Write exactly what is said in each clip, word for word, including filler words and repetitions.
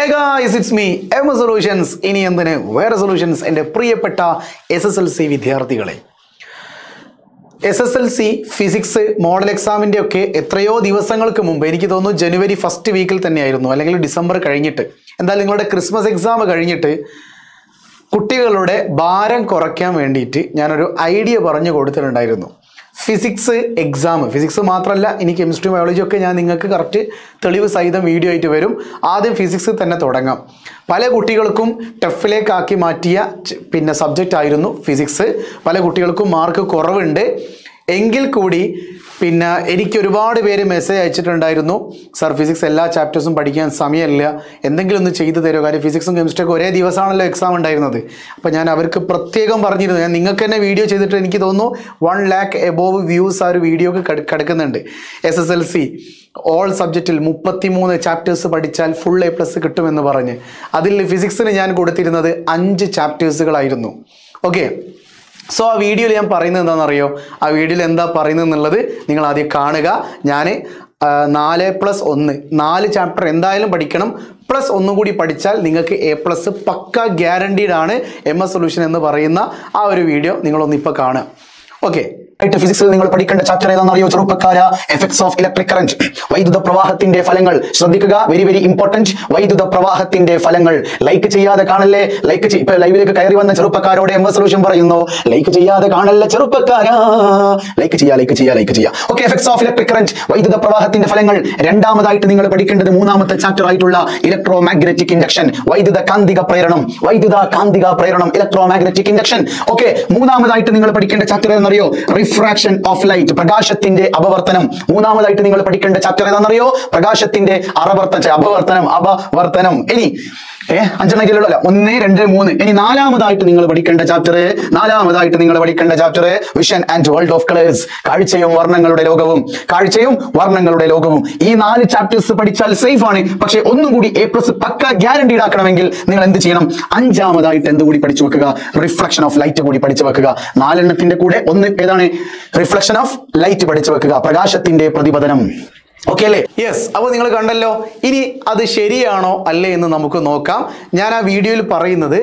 Hi guys, it's me, M Solutions. ഇനി എന്തിന് വേറെ സൊല്യൂഷൻസ് എൻ്റെ പ്രിയപ്പെട്ട എസ് എസ് എൽ സി വിദ്യാർത്ഥികളെ. S S L C physics model എക്സാമിൻ്റെ ഒക്കെ എത്രയോ ദിവസങ്ങൾക്ക് മുമ്പ്, എനിക്ക് തോന്നുന്നു ജനുവരി ഫസ്റ്റ് വീക്കിൽ തന്നെയായിരുന്നു, അല്ലെങ്കിൽ ഡിസംബർ കഴിഞ്ഞിട്ട്, എന്തായാലും നിങ്ങളുടെ ക്രിസ്മസ് എക്സാം കഴിഞ്ഞിട്ട് കുട്ടികളുടെ ഭാരം കുറയ്ക്കാൻ വേണ്ടിയിട്ട് ഞാനൊരു ഐഡിയ പറഞ്ഞു കൊടുത്തിട്ടുണ്ടായിരുന്നു. ഫിസിക്സ് എക്സാം, ഫിസിക്സ് മാത്രമല്ല, ഇനി കെമിസ്ട്രി ബയോളജി ഒക്കെ ഞാൻ നിങ്ങൾക്ക് കറക്റ്റ് തെളിവ് സഹിതം വീഡിയോ ആയിട്ട് വരും. ആദ്യം ഫിസിക്സ് തന്നെ തുടങ്ങാം. പല കുട്ടികൾക്കും ടഫിലേക്കാക്കി മാറ്റിയ പിന്നെ സബ്ജക്റ്റ് ആയിരുന്നു ഫിസിക്സ്. പല കുട്ടികൾക്കും മാർക്ക് കുറവുണ്ട്. എങ്കിൽ കൂടി പിന്നെ എനിക്ക് ഒരുപാട് പേര് മെസ്സേജ് അയച്ചിട്ടുണ്ടായിരുന്നു, സാർ ഫിസിക്സ് എല്ലാ ചാപ്റ്റേഴ്സും പഠിക്കാൻ സമയമില്ല, എന്തെങ്കിലും ഒന്ന് ചെയ്തു തരുമോ, കാര്യം ഫിസിക്സും കെമിസ്ട്രിയൊക്കെ ഒരേ ദിവസമാണല്ലോ എക്സാം ഉണ്ടായിരുന്നത്. അപ്പോൾ ഞാൻ അവർക്ക് പ്രത്യേകം പറഞ്ഞിരുന്നു. ഞാൻ നിങ്ങൾക്ക് തന്നെ വീഡിയോ ചെയ്തിട്ട് എനിക്ക് തോന്നുന്നു വൺ ലാക്ക് എബോവ് വ്യൂസ് ആ ഒരു വീഡിയോക്ക് കിടക്കുന്നുണ്ട്. S S L C all സബ്ജക്റ്റിൽ മുപ്പത്തി മൂന്ന് ചാപ്റ്റേഴ്സ് പഠിച്ചാൽ ഫുൾ എ പ്ലസ് കിട്ടുമെന്ന് പറഞ്ഞ്, അതിൽ ഫിസിക്സിന് ഞാൻ കൊടുത്തിരുന്നത് അഞ്ച് ചാപ്റ്റേഴ്സുകളായിരുന്നു. ഓക്കെ, സോ ആ വീഡിയോയിൽ ഞാൻ പറയുന്നത് എന്താണെന്നറിയോ? ആ വീഡിയോയിൽ എന്താ പറയുന്നത് എന്നുള്ളത് നിങ്ങൾ ആദ്യം കാണുക. ഞാൻ നാല് പ്ലസ് ഒന്ന് നാല് ചാപ്റ്റർ എന്തായാലും പഠിക്കണം, പ്ലസ് ഒന്നും കൂടി പഠിച്ചാൽ നിങ്ങൾക്ക് എ പ്ലസ് പക്ക ഗ്യാരണ്ടീഡ് ആണ് എം എസ് സൊല്യൂഷൻ എന്ന് പറയുന്ന ആ ഒരു വീഡിയോ നിങ്ങളൊന്ന് ഇപ്പോൾ കാണുക. ഓക്കെ, ഫിസിക്സിൽ നിങ്ങൾ പഠിക്കേണ്ട ചാപ്റ്റർ ഏതാണെന്നറിയോ ചെറുപ്പക്കാര? എഫക്ട്സ് ഓഫ് ഇലക്ട്രിക് കറന്റ്, വൈദ്യുത പ്രവാഹത്തിന്റെ ഫലങ്ങൾ. ശ്രദ്ധിക്കുക, വെരി വെരി ഇമ്പോർട്ടന്റ്, വൈദ്യുത പ്രവാഹത്തിന്റെ ഫലങ്ങൾ. ലൈക്ക് ചെയ്യാതെ കാണല്ലേ, ലൈക്ക് ഇപ്പൊ ലൈവിലേക്ക് കയറി വന്ന ചെറുപ്പക്കാരോട് എം എസ് സൊല്യൂഷൻ പറയുന്നു, ലൈക്ക് ചെയ്യാതെ കാണല്ലേ ചെറുപ്പക്കാരാ, ലൈക്ക് ചെയ്യാ ലൈക്ക് ചെയ്യാ ലൈക്ക് ചെയ്യാ okay, effects of electric current, വൈദ്യുത പ്രവാഹത്തിന്റെ ഫലങ്ങൾ. രണ്ടാമതായിട്ട് നിങ്ങൾ പഠിക്കേണ്ടത് മൂന്നാമത്തെ ചാപ്റ്റർ ആയിട്ടുള്ള ഇലക്ട്രോ മാഗ്നറ്റിക് ഇൻഡക്ഷൻ, വൈദ്യുത കാന്തിക പ്രേരണം, വൈദ്യുത കാന്തിക പ്രേരണം, ഇലക്ട്രോ മാഗ്നറ്റിക് ഇൻഡക്ഷൻ. ഓക്കെ, മൂന്നാമതായിട്ട് നിങ്ങൾ പഠിക്കേണ്ട ചാപ്റ്റർ ഏതാണെന്നറിയോ? റിഫ്രാക്ഷൻ ഓഫ് ലൈറ്റ്, പ്രകാശത്തിന്റെ അപവർത്തനം. മൂന്നാമതായിട്ട് നിങ്ങൾ പഠിക്കേണ്ട ചാപ്റ്റർ ഏതാണെന്നറിയോ? പ്രകാശത്തിന്റെ അപവർത്തനം അപവർത്തനം അപവർത്തനം. ഇനി ഏഹ് അഞ്ചെണ്ണക്കിലുള്ള ഒന്ന് രണ്ട് മൂന്ന്. ഇനി നാലാമതായിട്ട് നിങ്ങൾ പഠിക്കേണ്ട ചാപ്റ്റർ നാലാമതായിട്ട് നിങ്ങൾ പഠിക്കേണ്ട chapter vision and world of colours, കാഴ്ചയും വർണ്ണങ്ങളുടെ ലോകവും, കാഴ്ചയും വർണ്ണങ്ങളുടെ ലോകവും. ഈ നാല് ചാപ്റ്റേഴ്സ് പഠിച്ചാൽ സേഫ് ആണ്. പക്ഷെ ഒന്നും കൂടി എ പ്ലസ് പക്ക ഗ്യാരണ്ടീഡ് ആക്കണമെങ്കിൽ നിങ്ങൾ എന്ത് ചെയ്യണം? അഞ്ചാമതായിട്ട് എന്ത് കൂടി പഠിച്ചു വെക്കുക? റിഫ്ലക്ഷൻ ഓഫ് ലൈറ്റ് കൂടി പഠിച്ചു വെക്കുക. നാലെണ്ണത്തിന്റെ കൂടെ ഒന്ന് ഏതാണ്? റിഫ്ലക്ഷൻ ഓഫ് ലൈറ്റ് പഠിച്ചു വെക്കുക, പ്രകാശത്തിന്റെ പ്രതിപതനം. ഓക്കെ അല്ലേ? യെസ്. അപ്പോൾ നിങ്ങൾ കണ്ടല്ലോ. ഇനി അത് ശരിയാണോ അല്ലേ എന്ന് നമുക്ക് നോക്കാം. ഞാൻ ആ വീഡിയോയിൽ പറയുന്നത്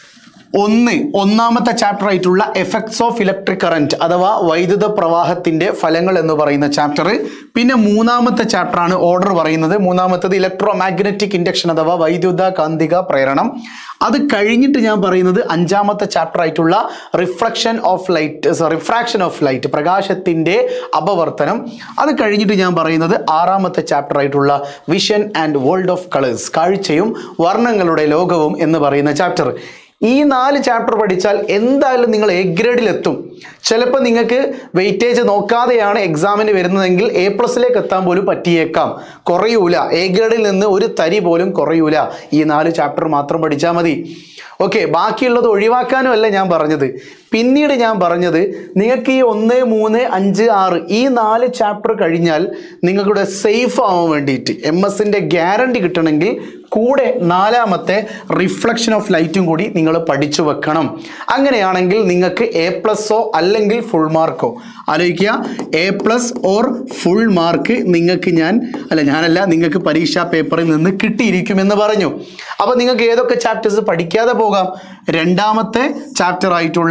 ഒന്ന് ഒന്നാമത്തെ ചാപ്റ്റർ ആയിട്ടുള്ള എഫക്ട്സ് ഓഫ് ഇലക്ട്രിക് കറന്റ് അഥവാ വൈദ്യുത പ്രവാഹത്തിന്റെ ഫലങ്ങൾ എന്ന് പറയുന്ന ചാപ്റ്റർ. പിന്നെ മൂന്നാമത്തെ ചാപ്റ്റർ ആണ് ഓർഡർ പറയുന്നത്. മൂന്നാമത്തത് ഇലക്ട്രോ മാഗ്നറ്റിക് ഇൻഡക്ഷൻ അഥവാ വൈദ്യുത കാന്തിക പ്രേരണം. അത് കഴിഞ്ഞിട്ട് ഞാൻ പറയുന്നത് അഞ്ചാമത്തെ ചാപ്റ്റർ ആയിട്ടുള്ള reflection of light refraction of light, പ്രകാശത്തിന്റെ അപവർത്തനം. അത് കഴിഞ്ഞിട്ട് ഞാൻ പറയുന്നത് ആറാമത്തെ ചാപ്റ്റർ ആയിട്ടുള്ള vision and world of colours, കാഴ്ചയും വർണ്ണങ്ങളുടെ ലോകവും എന്ന് പറയുന്ന ചാപ്റ്റർ. ഈ നാല് ചാപ്റ്റർ പഠിച്ചാൽ എന്തായാലും നിങ്ങൾ എ ഗ്രേഡിലെത്തും. ചിലപ്പോൾ നിങ്ങൾക്ക് വെയിറ്റേജ് നോക്കാതെയാണ് എക്സാമിന് വരുന്നതെങ്കിൽ എ പ്ലസിലേക്ക് എത്താൻ പോലും പറ്റിയേക്കാം. കുറയൂല, എ ഗ്രേഡിൽ നിന്ന് ഒരു തരി പോലും കുറയൂല. ഈ നാല് ചാപ്റ്റർ മാത്രം പഠിച്ചാൽ മതി. ഓക്കെ, ബാക്കിയുള്ളത് ഒഴിവാക്കാനും അല്ല ഞാൻ പറഞ്ഞത്. പിന്നീട് ഞാൻ പറഞ്ഞത് നിങ്ങൾക്ക് ഈ ഒന്ന് മൂന്ന് അഞ്ച് ആറ് ഈ നാല് ചാപ്റ്റർ കഴിഞ്ഞാൽ നിങ്ങളുടെ സേഫ് ആവാൻ വേണ്ടിയിട്ട് എം എസിൻ്റെ ഗ്യാരണ്ടി കിട്ടണമെങ്കിൽ കൂടെ നാലാമത്തെ റിഫ്ലക്ഷൻ ഓഫ് ലൈറ്റും കൂടി നിങ്ങൾ പഠിച്ചു വെക്കണം. അങ്ങനെയാണെങ്കിൽ നിങ്ങൾക്ക് എ പ്ലസോ അല്ലെങ്കിൽ ഫുൾ മാർക്കോ, ആലോചിക്കുക, A plus or full mark നിങ്ങൾക്ക് ഞാൻ അല്ല ഞാനല്ല നിങ്ങൾക്ക് പരീക്ഷാ പേപ്പറിൽ നിന്ന് കിട്ടിയിരിക്കുമെന്ന് പറഞ്ഞു. അപ്പോൾ നിങ്ങൾക്ക് ഏതൊക്കെ ചാപ്റ്റേഴ്സ് പഠിക്കാതെ പോകാം? രണ്ടാമത്തെ ചാപ്റ്റർ ആയിട്ടുള്ള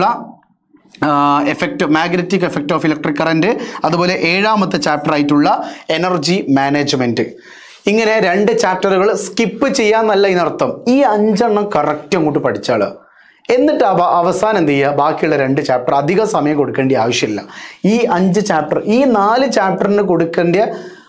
effect magnetic effect of electric current, അതുപോലെ ഏഴാമത്തെ ചാപ്റ്റർ ആയിട്ടുള്ള എനർജി മാനേജ്മെൻറ്റ്. ഇങ്ങനെ രണ്ട് ചാപ്റ്ററുകൾ സ്കിപ്പ് ചെയ്യാന്നല്ല ഇതിനർത്ഥം. ഈ അഞ്ചെണ്ണം കറക്റ്റ് അങ്ങോട്ട് പഠിച്ചാൽ എന്നിട്ട് അവ അവസാനം എന്ത് ചെയ്യുക? ബാക്കിയുള്ള രണ്ട് ചാപ്റ്റർ അധികം സമയം കൊടുക്കേണ്ട ആവശ്യമില്ല. ഈ അഞ്ച് ചാപ്റ്റർ ഈ നാല് ചാപ്റ്ററിന് കൊടുക്കേണ്ട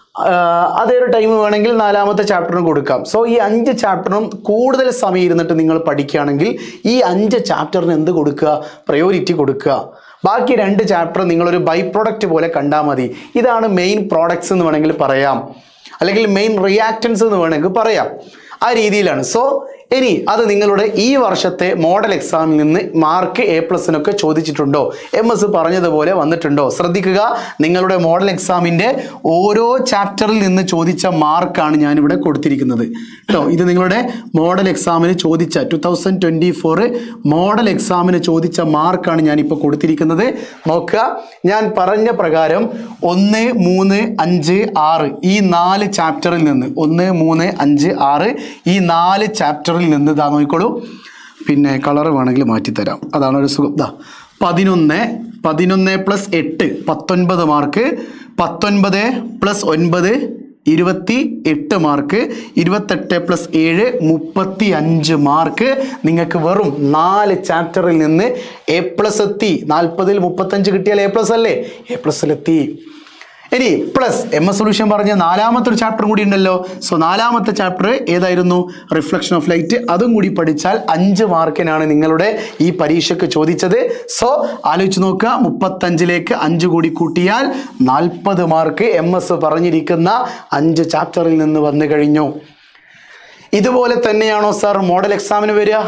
അതേ ഒരു ടൈം വേണമെങ്കിൽ നാലാമത്തെ ചാപ്റ്ററിന് കൊടുക്കാം. സോ ഈ അഞ്ച് ചാപ്റ്ററും കൂടുതൽ സമയം ഇരുന്നിട്ട് നിങ്ങൾ പഠിക്കുകയാണെങ്കിൽ ഈ അഞ്ച് ചാപ്റ്ററിന് എന്ത് കൊടുക്കുക? പ്രയോറിറ്റി കൊടുക്കുക. ബാക്കി രണ്ട് ചാപ്റ്റർ നിങ്ങളൊരു ബൈ പ്രോഡക്റ്റ് പോലെ കണ്ടാൽ മതി. ഇതാണ് മെയിൻ പ്രോഡക്ട്സ് എന്ന് വേണമെങ്കിൽ പറയാം, അല്ലെങ്കിൽ മെയിൻ റിയാക്റ്റൻസ് എന്ന് വേണമെങ്കിൽ പറയാം. ആ രീതിയിലാണ്. സോ ഇനി അത് നിങ്ങളുടെ ഈ വർഷത്തെ മോഡൽ എക്സാമിൽ നിന്ന് മാർക്ക് എ പ്ലസിനൊക്കെ ചോദിച്ചിട്ടുണ്ടോ? എം എസ് പറഞ്ഞതുപോലെ വന്നിട്ടുണ്ടോ? ശ്രദ്ധിക്കുക, നിങ്ങളുടെ മോഡൽ എക്സാമിൻ്റെ ഓരോ ചാപ്റ്ററിൽ നിന്ന് ചോദിച്ച മാർക്കാണ് ഞാനിവിടെ കൊടുത്തിരിക്കുന്നത് കേട്ടോ. ഇത് നിങ്ങളുടെ മോഡൽ എക്സാമിന് ചോദിച്ച two thousand twenty four model എക്സാമിന് ചോദിച്ച മാർക്കാണ് ഞാനിപ്പോൾ കൊടുത്തിരിക്കുന്നത്. നോക്കുക, ഞാൻ പറഞ്ഞ പ്രകാരം ഒന്ന് മൂന്ന് അഞ്ച് ആറ് ഈ നാല് ചാപ്റ്ററിൽ നിന്ന് ഒന്ന് മൂന്ന് അഞ്ച് ആറ് ഈ നാല് ചാപ്റ്ററിൽ നിന്ന് ഇതാ നോക്കിക്കോളൂ. പിന്നെ കളർ വേണമെങ്കിൽ മാറ്റിത്തരാം, അതാണ് ഒരു സുഖം. ഇതാ പതിനൊന്ന് പതിനൊന്ന് പ്ലസ് എട്ട് പത്തൊൻപത് മാർക്ക്, പത്തൊൻപത് പ്ലസ് ഒൻപത് ഇരുപത്തി എട്ട് മാർക്ക്, ഇരുപത്തെട്ട് പ്ലസ് ഏഴ് മുപ്പത്തി അഞ്ച് മാർക്ക്. നിങ്ങൾക്ക് വെറും നാല് ചാപ്റ്ററിൽ നിന്ന് എ പ്ലസ് എത്തി. നാൽപ്പതിൽ മുപ്പത്തഞ്ച് കിട്ടിയാൽ എ പ്ലസ് അല്ലേ? എ പ്ലസിലെത്തി. ഇനി പ്ലസ് എം എസ് സൊല്യൂഷൻ പറഞ്ഞ നാലാമത്തെ ഒരു ചാപ്റ്റർ കൂടി ഉണ്ടല്ലോ. സോ നാലാമത്തെ ചാപ്റ്റർ ഏതായിരുന്നു? Reflection of light. അതും കൂടി പഠിച്ചാൽ അഞ്ച് മാർക്കിനാണ് നിങ്ങളുടെ ഈ പരീക്ഷയ്ക്ക് ചോദിച്ചത്. സോ ആലോചിച്ച് നോക്കുക, മുപ്പത്തഞ്ചിലേക്ക് അഞ്ച് കൂടി കൂട്ടിയാൽ നാൽപ്പത് മാർക്ക് എം എസ് പറഞ്ഞിരിക്കുന്ന അഞ്ച് ചാപ്റ്ററിൽ നിന്ന് വന്നു കഴിഞ്ഞു. ഇതുപോലെ തന്നെയാണോ സാർ മോഡൽ എക്സാമിന് വരിക?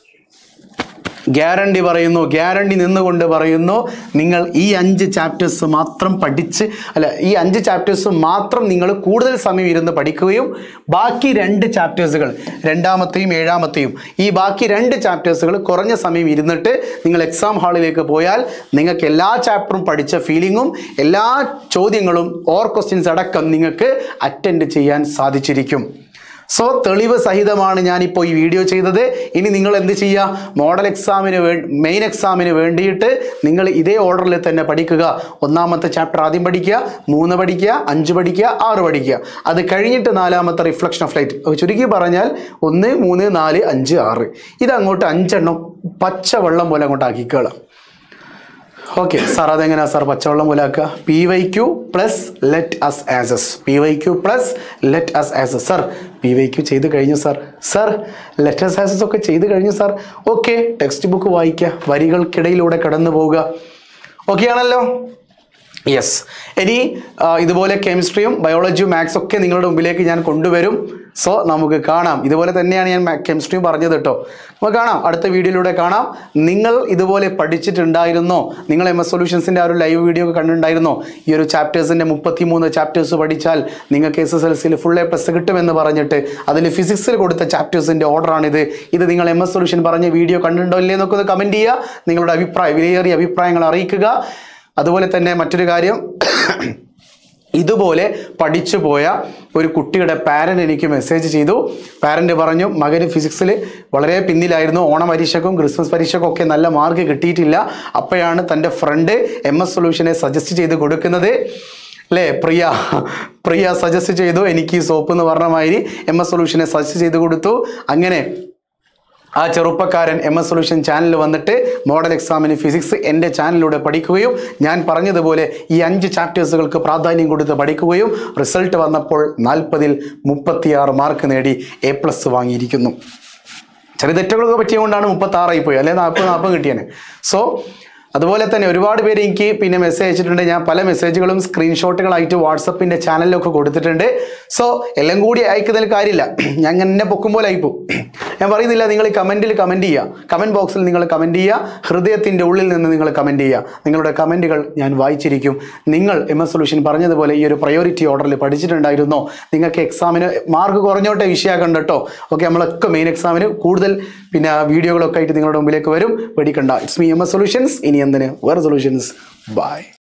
ഗ്യാരണ്ടി പറയുന്നു, ഗ്യാരണ്ടി നിന്നുകൊണ്ട് പറയുന്നു, നിങ്ങൾ ഈ അഞ്ച് ചാപ്റ്റേഴ്സ് മാത്രം പഠിച്ച് അല്ല ഈ അഞ്ച് ചാപ്റ്റേഴ്സ് മാത്രം നിങ്ങൾ കൂടുതൽ സമയം ഇരുന്ന് പഠിക്കുകയും ബാക്കി രണ്ട് ചാപ്റ്റേഴ്സുകൾ രണ്ടാമത്തെയും ഏഴാമത്തെയും ഈ ബാക്കി രണ്ട് ചാപ്റ്റേഴ്സുകൾ കുറഞ്ഞ സമയം ഇരുന്നിട്ട് നിങ്ങൾ എക്സാം ഹാളിലേക്ക് പോയാൽ നിങ്ങൾക്ക് എല്ലാ ചാപ്റ്ററും പഠിച്ച ഫീലിങ്ങും എല്ലാ ചോദ്യങ്ങളും ഓർ ക്വസ്റ്റ്യൻസ് അടക്കം നിങ്ങൾക്ക് അറ്റൻഡ് ചെയ്യാൻ സാധിച്ചിരിക്കും. സോ തെളിവ് സഹിതമാണ് ഞാനിപ്പോൾ ഈ വീഡിയോ ചെയ്തത്. ഇനി നിങ്ങൾ എന്ത് ചെയ്യുക? മോഡൽ എക്സാമിന് വേ മെയിൻ എക്സാമിന് വേണ്ടിയിട്ട് നിങ്ങൾ ഇതേ ഓർഡറിൽ തന്നെ പഠിക്കുക. ഒന്നാമത്തെ ചാപ്റ്റർ ആദ്യം പഠിക്കുക, മൂന്ന് പഠിക്കുക, അഞ്ച് പഠിക്കുക, ആറ് പഠിക്കുക. അത് കഴിഞ്ഞിട്ട് നാലാമത്തെ റിഫ്ലക്ഷൻ ഓഫ് ലൈറ്റ്. ചുരുക്കി പറഞ്ഞാൽ ഒന്ന് മൂന്ന് നാല് അഞ്ച് ആറ് ഇതങ്ങോട്ട് അഞ്ചെണ്ണം പച്ചവെള്ളം പോലെ അങ്ങോട്ട് ആക്കിക്കോളാം. ഓക്കെ സാർ, അതെങ്ങനെയാ സാർ പച്ചവെള്ളം പോലെ ആക്കുക? P Y Q plus let us assess. P Y Q plus let us assess. Sir P Y Q ചെയ്ത് കഴിഞ്ഞു sir. Sir let us assess ഒക്കെ ചെയ്ത് കഴിഞ്ഞു സാർ. ഓക്കെ, ടെക്സ്റ്റ് ബുക്ക് വായിക്കുക, വരികൾക്കിടയിലൂടെ കടന്നു പോവുക. ഓക്കെ ആണല്ലോ? യെസ്. ഇനി ഇതുപോലെ കെമിസ്ട്രിയും ബയോളജിയും മാത്സ് ഒക്കെ നിങ്ങളുടെ മുമ്പിലേക്ക് ഞാൻ കൊണ്ടുവരും. സോ നമുക്ക് കാണാം. ഇതുപോലെ തന്നെയാണ് ഞാൻ കെമിസ്ട്രിയും പറഞ്ഞത് കേട്ടോ. നമുക്ക് കാണാം, അടുത്ത വീഡിയോയിലൂടെ കാണാം. നിങ്ങൾ ഇതുപോലെ പഠിച്ചിട്ടുണ്ടായിരുന്നോ? നിങ്ങൾ എം എസ് സൊല്യൂഷൻസിൻ്റെ ആ ഒരു ലൈവ് വീഡിയോ ഒക്കെ കണ്ടിട്ടുണ്ടായിരുന്നോ? ഈ ഒരു ചാപ്റ്റേഴ്സിൻ്റെ മുപ്പത്തി മൂന്ന് ചാപ്റ്റേഴ്സ് പഠിച്ചാൽ നിങ്ങൾക്ക് എസ് എസ് എൽ സിയിൽ ഫുൾ എ പ്ലസ് കിട്ടുമെന്ന് പറഞ്ഞിട്ട് അതിൽ ഫിസിക്സിൽ കൊടുത്ത ചാപ്റ്റേഴ്സിൻ്റെ ഓർഡറാണിത്. ഇത് നിങ്ങൾ എം എസ് സൊല്യൂഷൻ പറഞ്ഞ വീഡിയോ കണ്ടിട്ടുണ്ടോ ഇല്ലേ എന്നൊക്കെ ഒന്ന് കമൻറ്റ് ചെയ്യുക. നിങ്ങളുടെ അഭിപ്രായം, വിലയേറിയ അഭിപ്രായങ്ങൾ അറിയിക്കുക. അതുപോലെ തന്നെ മറ്റൊരു കാര്യം, ഇതുപോലെ പഠിച്ചു പോയ ഒരു കുട്ടിയുടെ പാരൻ്റ് എനിക്ക് മെസ്സേജ് ചെയ്തു. പാരൻ്റ് പറഞ്ഞു, മകന് ഫിസിക്സിൽ വളരെ പിന്നിലായിരുന്നു, ഓണം പരീക്ഷയ്ക്കും ക്രിസ്മസ് പരീക്ഷയ്ക്കും ഒക്കെ നല്ല മാർക്ക് കിട്ടിയിട്ടില്ല. അപ്പോഴാണ് തൻ്റെ ഫ്രണ്ട് എം എസ് സൊല്യൂഷനെ സജസ്റ്റ് ചെയ്ത് കൊടുക്കുന്നത് അല്ലേ? പ്രിയ പ്രിയ സജസ്റ്റ് ചെയ്തു, എനിക്ക് ഈ സോപ്പ് എന്ന് പറഞ്ഞ മാതിരി എം എസ് സൊല്യൂഷനെ സജസ്റ്റ് ചെയ്ത് കൊടുത്തു. അങ്ങനെ ആ ചെറുപ്പക്കാരൻ എം എസ് സൊല്യൂഷൻ ചാനലിൽ വന്നിട്ട് മോഡൽ എക്സാമിന് ഫിസിക്സ് എൻ്റെ ചാനലിലൂടെ പഠിക്കുകയും ഞാൻ പറഞ്ഞതുപോലെ ഈ അഞ്ച് ചാപ്റ്റേഴ്സുകൾക്ക് പ്രാധാന്യം കൊടുത്ത് പഠിക്കുകയും റിസൾട്ട് വന്നപ്പോൾ നാൽപ്പതിൽ മുപ്പത്തിയാറ് മാർക്ക് നേടി എ പ്ലസ് വാങ്ങിയിരിക്കുന്നു. ചെറിയ തെറ്റുകളൊക്കെ പറ്റിയതുകൊണ്ടാണ് മുപ്പത്താറായി പോയി, അല്ലെ നാൽപ്പത് നാൽപ്പത് കിട്ടിയാണ്. സോ അതുപോലെ തന്നെ ഒരുപാട് പേര് എനിക്ക് പിന്നെ മെസ്സേജ് അയച്ചിട്ടുണ്ട്. ഞാൻ പല മെസ്സേജുകളും സ്ക്രീൻഷോട്ടുകളായിട്ട് വാട്സപ്പിൻ്റെ ചാനലിലൊക്കെ കൊടുത്തിട്ടുണ്ട്. സോ എല്ലാം കൂടി അയക്കുന്നതിൽ കാര്യമില്ല, ഞാൻ എന്നെ പൊക്കും പോലെ അയക്കും. ഞാൻ പറയുന്നില്ല, നിങ്ങൾ കമൻറ്റിൽ കമൻറ്റ് ചെയ്യുക, കമൻറ്റ് ബോക്സിൽ നിങ്ങൾ കമൻറ്റ് ചെയ്യുക, ഹൃദയത്തിൻ്റെ ഉള്ളിൽ നിന്ന് നിങ്ങൾ കമൻറ്റ് ചെയ്യുക. നിങ്ങളുടെ കമൻറ്റുകൾ ഞാൻ വായിച്ചിരിക്കും. നിങ്ങൾ എം എസ് സൊല്യൂഷൻ പറഞ്ഞതുപോലെ ഈ ഒരു പ്രയോറിറ്റി ഓർഡറിൽ പഠിച്ചിട്ടുണ്ടായിരുന്നോ? നിങ്ങൾക്ക് എക്സാമിന് മാർക്ക് കുറഞ്ഞോട്ടെ വിഷയമാക്കണ്ട കേട്ടോ. ഓക്കെ, നമ്മളൊക്കെ മെയിൻ എക്സാമിന് കൂടുതൽ പിന്നെ വീഡിയോകളൊക്കെ ആയിട്ട് നിങ്ങളുടെ മുമ്പിലേക്ക് വരും. പേടിക്കണ്ട. It's me M S solutions. ഇനി എന്തിന് വേറെ സൊല്യൂഷൻസ്. ബൈ.